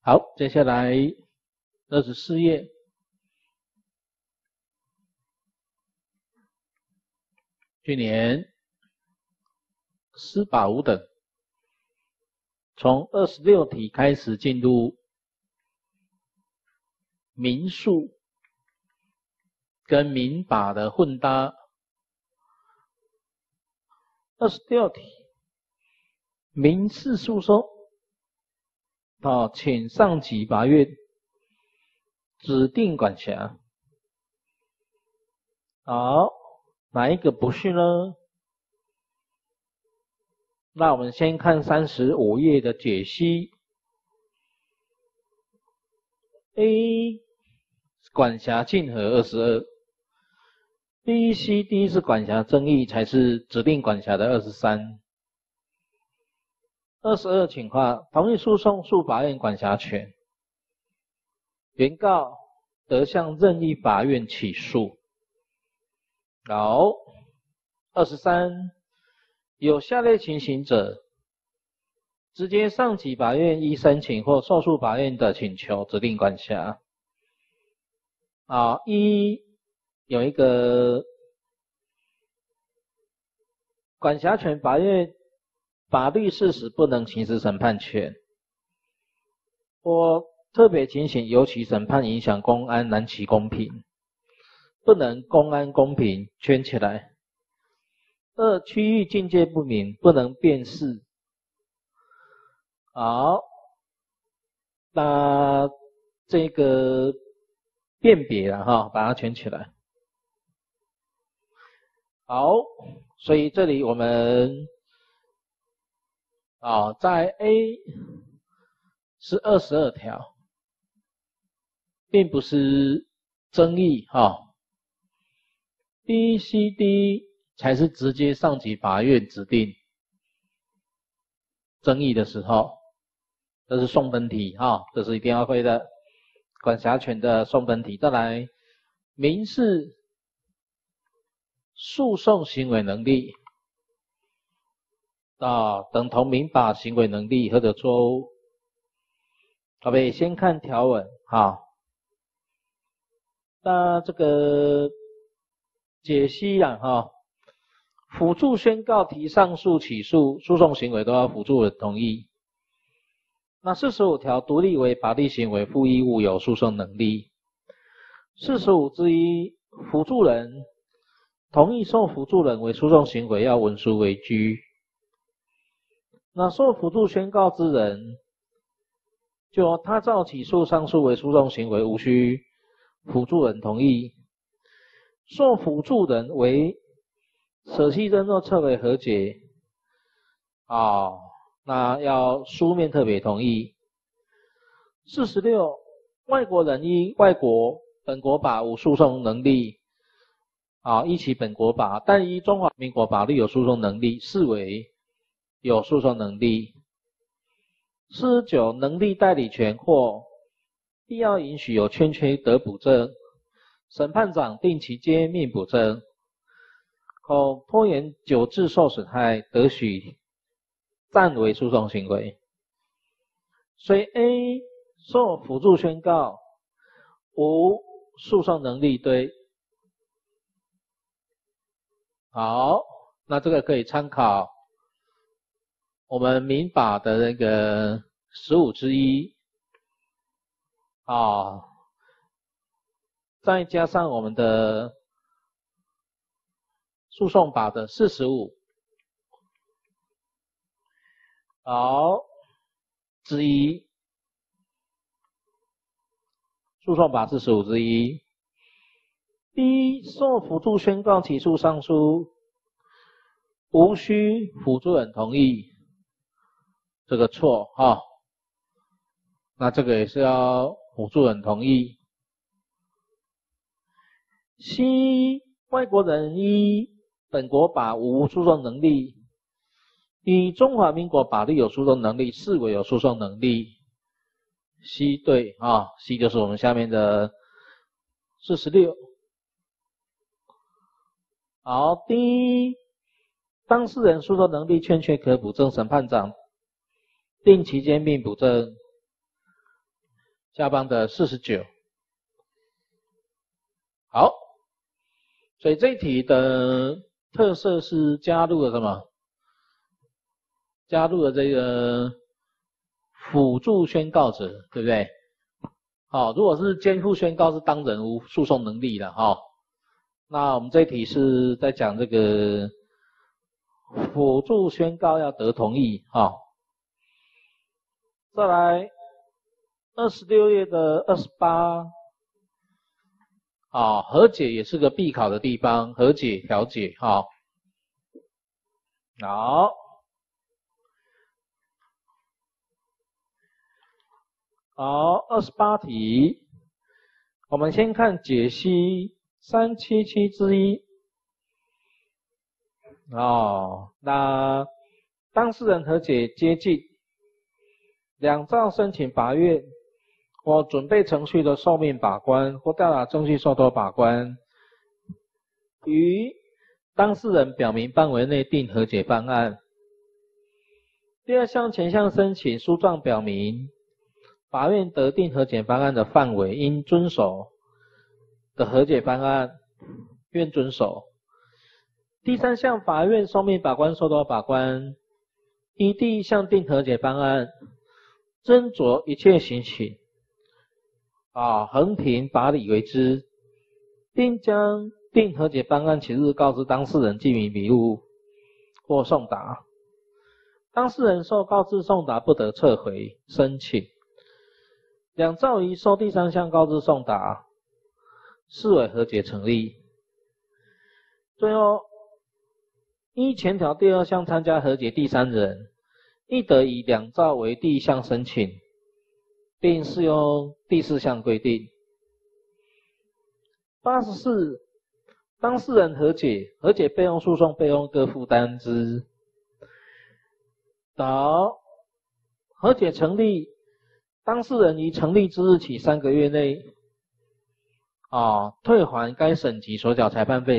好，接下来24页，去年司法五等，从26题开始进入民诉跟民法的混搭。26题，民事诉讼，请上级法院指定管辖。好，哪一个不是呢？那我们先看35页的解析。A 管辖竞合22。B、C、D 是管辖争议，才是指定管辖的23。22情况，同意诉讼诉法院管辖权，原告得向任意法院起诉。好，23，有下列情形者，直接上级法院依申请或受诉法院的请求指定管辖。一有一个管辖权法院法律事实不能行使审判权，或特别情形尤其审判影响公安难其公平，不能公安公平圈起来。2区域境界不明，不能辨识。好，那这个辨别了把它圈起来。好，所以这里我们在 A 是22条，并不是争议B、C、D 才是直接上级法院指定争议的时候，这是送分题这是一定要会的管辖权的送分题。再来，民事诉讼行为能力等同民法行为能力或者错误。好呗，先看条文那这个解析辅助宣告提上诉起诉诉讼行为都要辅助人同意。那45条独立为法律行为负义务有诉讼能力。45之一，辅助人同意受辅助人为诉讼行为要文书为居。那受辅助宣告之人，就他照起诉上诉为诉讼行为，无需辅助人同意。受辅助人为舍弃认诺撤回和解那要书面特别同意。46，外国人依外国本国法无诉讼能力依其本国法，但依中华民国法律有诉讼能力，视为有诉讼能力。49，能力代理权或必要允许有欠缺得补正，审判长定期间命补正，恐拖延久滞受损害，得许暂为诉讼行为。所以 A 受辅助宣告无诉讼能力，对。好，那这个可以参考我们民法的那个15之一再加上我们的诉讼法的45之一，诉讼法45之一。B 受辅助宣告起诉上诉，无需辅助人同意，这个错那这个也是要辅助人同意。C 外国人依本国法无诉讼能力，依中华民国法律有诉讼能力，视为有诉讼能力。C 对C 就是我们下面的46。好， D 当事人诉讼能力欠缺可补正，审判长定期间命补正。 下方的49。好，所以这一题的特色是加入了什么？加入了这个辅助宣告者，对不对？好，如果是监护宣告是当人无诉讼能力的哈。那我们这一题是在讲这个辅助宣告要得同意哈。再来26页的28。和解也是个必考的地方，和解调解好。好，28题，我们先看解析377之一。那当事人和解接近，两造申请法院或准备程序的受命法官或调查程序受托法官，于当事人表明范围内定和解方案。第二项前项申请书状表明，法院得定和解方案的范围应遵守的和解方案，愿遵守。第三项，法院受命法官受托法官依第一项定和解方案，斟酌一切情形。衡凭法理为之，并将定和解方案起日告知当事人记名笔录或送达。当事人受告知送达不得撤回申请。两造一受第三项告知送达，视为和解成立。最后，依前条第二项参加和解第三人，亦得以两造为第一项申请，并适用第四项规定。84，当事人和解，和解费用、诉讼费用各负担之。和解成立，当事人于成立之日起3个月内，退还该审级所缴裁判费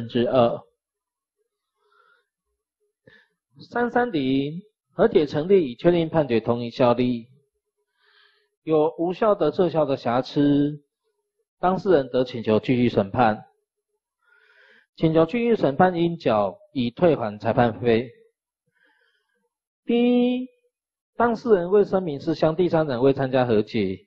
2/3。330，和解成立已确定判决同一效力，有无效得撤销的瑕疵，当事人得请求继续审判。请求继续审判应缴已退还裁判费。第一，当事人未声明事项，第三人未参加和解，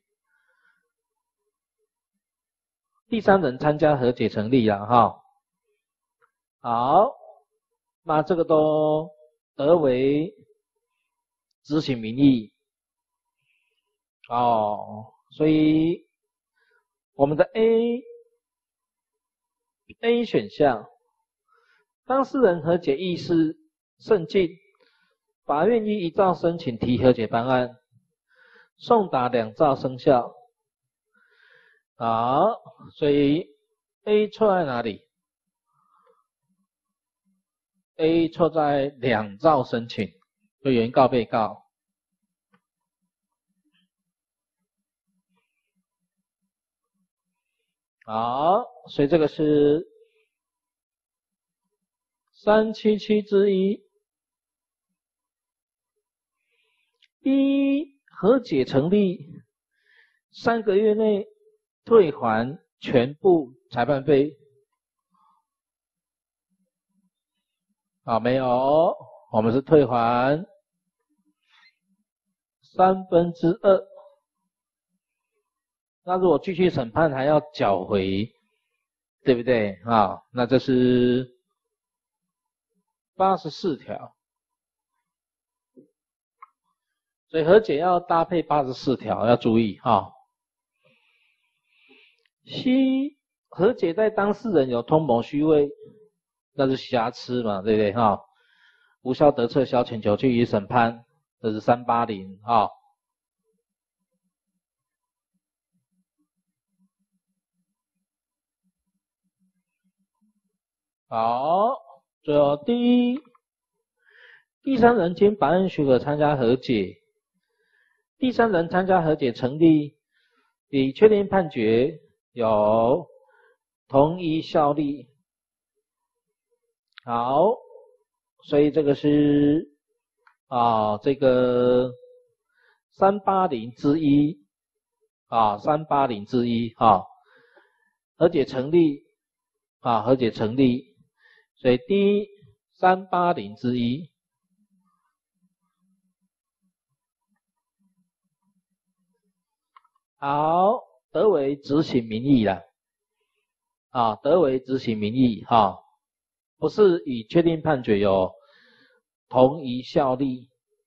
第三人参加和解成立了哈。好，那这个都得为执行名义。所以我们的 A 选项，当事人和解意思甚近，法院依一造申请提和解方案，送达两造生效。好，所以 A 错在哪里？ A 错在两造申请，就原告被告。好，所以这个是377之一。第一，和解成立3个月内退还全部裁判费。没有，我们是退还2/3。那如果继续审判还要缴回，对不对？那这是84条。所以和解要搭配84条，要注意C， 和解在当事人有通谋虚伪，那是瑕疵嘛，对不对无效得撤销请求继续审判，这是380好，最后第三人经法院许可参加和解，第三人参加和解成立，已确定判决有同一效力。好，所以这个是这个380之一啊380之一啊，和解成立啊，和解成立，所以第380之一。好，得为执行名义啦，啊，得为执行名义哈，不是已确定判决有同一效力。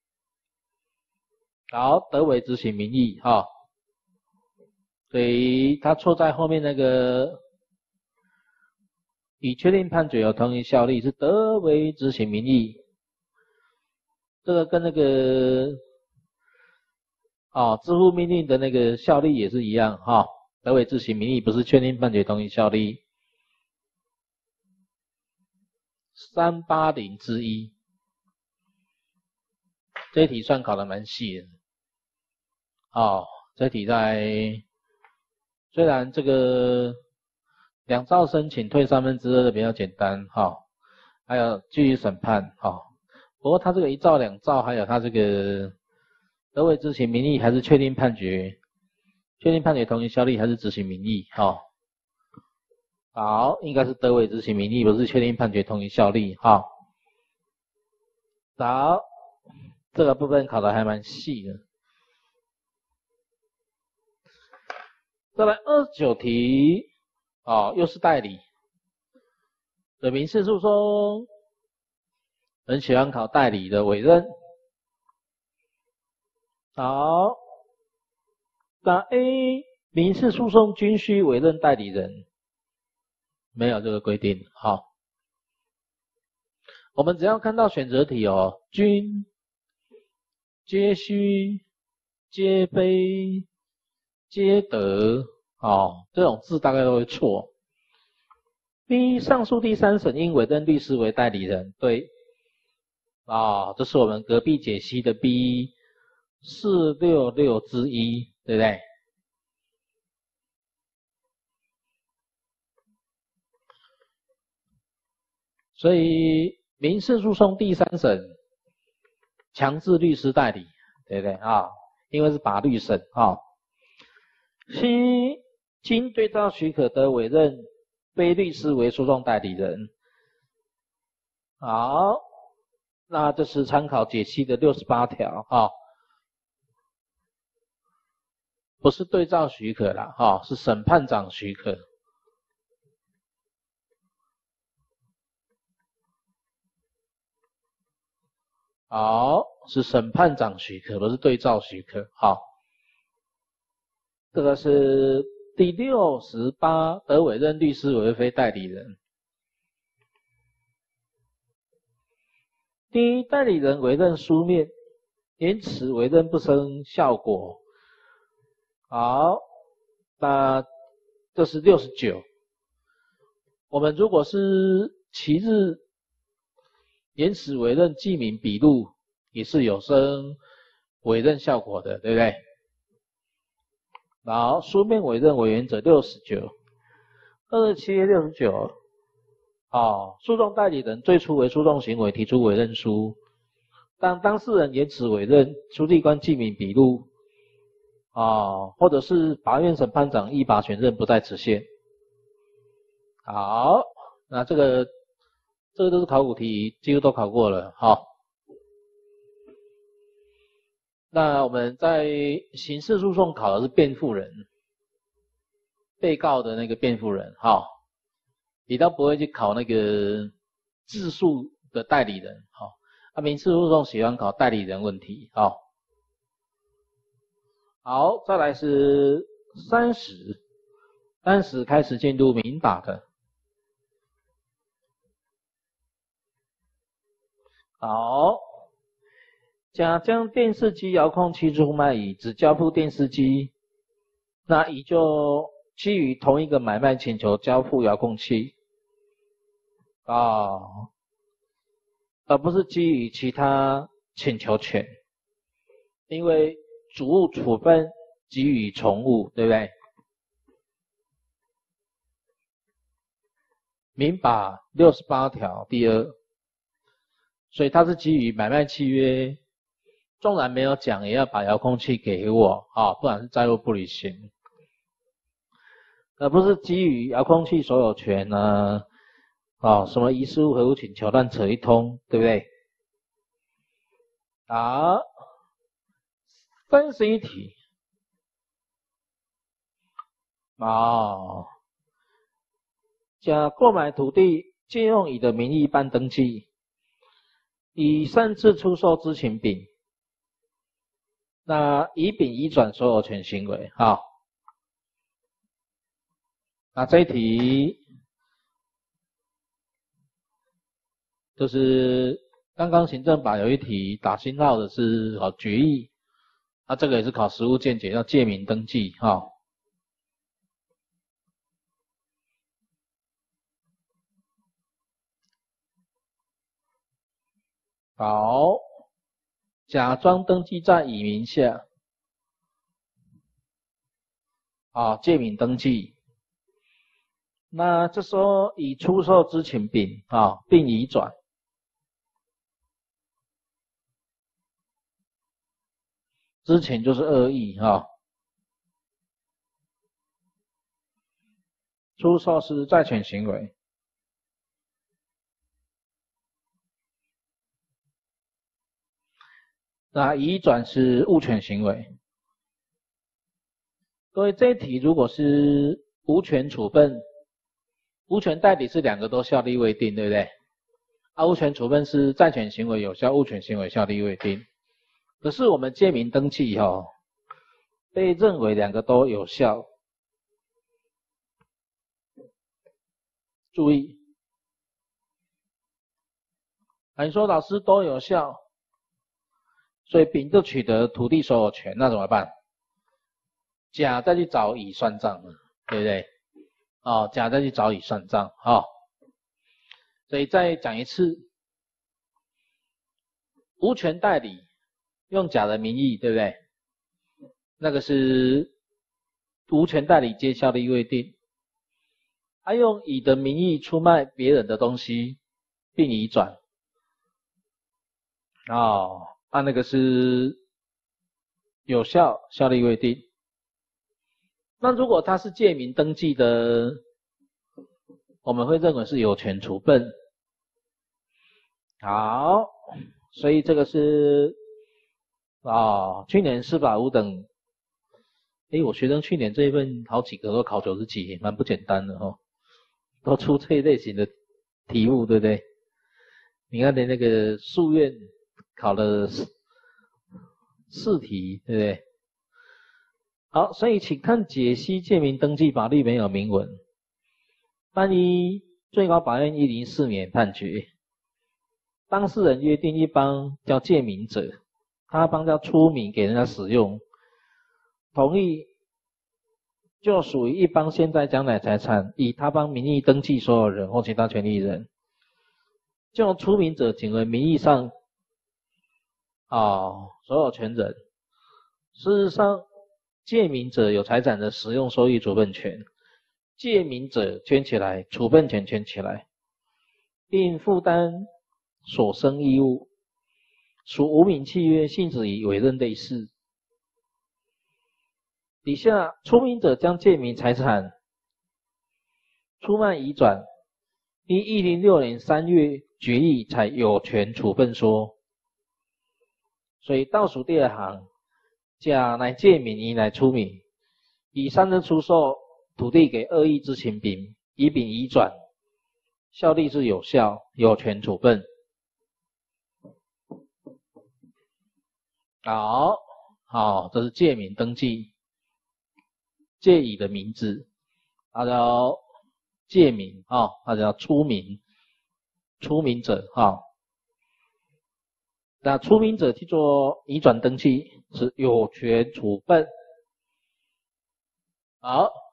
好，得为执行名义哈，所以它错在后面那个已确定判决有同一效力是得为执行名义，这个跟那个支付命令的那个效力也是一样哈，得为执行名义不是确定判决同一效力。380之一，这一题算考得蛮细的。这题虽然这个2兆申请退2/3的比较简单还有继续审判不过它这个1兆2兆还有它这个得为执行名义还是确定判决同一效力还是执行名义好，应该是得为执行名义，不是确定判决同一效力好，这个部分考得还蛮细的。再来29题又是代理的民事诉讼，很喜欢考代理的委任。好，那 A 民事诉讼均需委任代理人，没有这个规定我们只要看到选择题均、皆需、皆非、皆得这种字大概都会错。B 上诉第3审应委任律师为代理人，对这是我们隔壁解析的 B 466之一，对不对？所以民事诉讼第3审强制律师代理，对不对因为是法律审C 经对照许可得委任非律师为诉讼代理人。好，那这是参考解析的68条不是对照许可啦是审判长许可。好，是审判长许可，不是对照许可这个是第68得委任律师为非代理人。第一，代理人委任书面，因此委任不生效果。好，那这是69。我们如果是其日延迟委任记名笔录，也是有生委任效果的，对不对？好，书面委任为原则69。27页69诉讼代理人最初为诉讼行为提出委任书，当当事人延迟委任，书记官记名笔录或者是法院审判长依法选任不在此限。好，那这个都是考古题，几乎都考过了那我们在刑事诉讼考的是辩护人，被告的那个辩护人你都不会去考那个自诉的代理人民事诉讼喜欢考代理人问题好，再来是30开始进入民法的。好，甲将电视机遥控器出卖乙，只交付电视机，那乙就基于同一个买卖请求交付遥控器而不是基于其他请求权，因为主物处分给予从物，对不对？民法68条第2，所以它是基于买卖契约，纵然没有讲，也要把遥控器给我不然是债务不履行而不是基于遥控器所有权呢，什么遗失物合物请求乱扯一通，对不对？好，31题。甲购买土地借用乙的名义办登记，乙擅自出售知情丙，那乙丙移转所有权行为。那这一题就是刚刚行政法有一题打星号的是决议，那这个也是考实务见解，要借名登记。好，假装登记在乙名下，借名登记。那这时候乙出售知情丙，并移转。知情就是恶意，出售是债权行为。那移转是物权行为。所以这一题如果是无权处分，无权代理是两个都效力未定，对不对？无权处分是债权行为有效，物权行为效力未定。可是我们借名登记被认为两个都有效。注意，你说老师都有效，所以丙就取得土地所有权，那怎么办？甲再去找乙算账，对不对？甲再去找乙算账，所以再讲一次，无权代理用甲的名义，对不对？那个是无权代理皆效力未定。用乙的名义出卖别人的东西并移转，那个是有效，效力未定。那如果他是借名登记的，我们会认为是有权处分。好，所以这个是去年450等，我学生去年这一份好几个都考90几，蛮不简单的都出这一类型的题目，对不对？你看的那个诉愿考了4题，对不对？好，所以请看解析借名登记法律没有明文。单一最高法院104年判决，当事人约定一方叫借名者，他方叫出名给人家使用，同意就属于一方现在将来财产，以他方名义登记所有人或其他权利人，就出名者仅为名义上所有权人。事实上，借名者有财产的使用收益处分权，借名者圈起来，处分权圈起来，并负担所生义务，属无名契约，性质与委任类似。底下出名者将借名财产出卖移转，依106年3月决议才有权处分说。所以倒数第二行，甲乃借名，乙乃出名，乙擅自出售土地给恶意知情丙，乙丙移转，效力是有效，有权处分。好，这是借名登记，借乙的名字，它叫借名它叫出名，出名者那出名者去做移转登记是有权处分。好。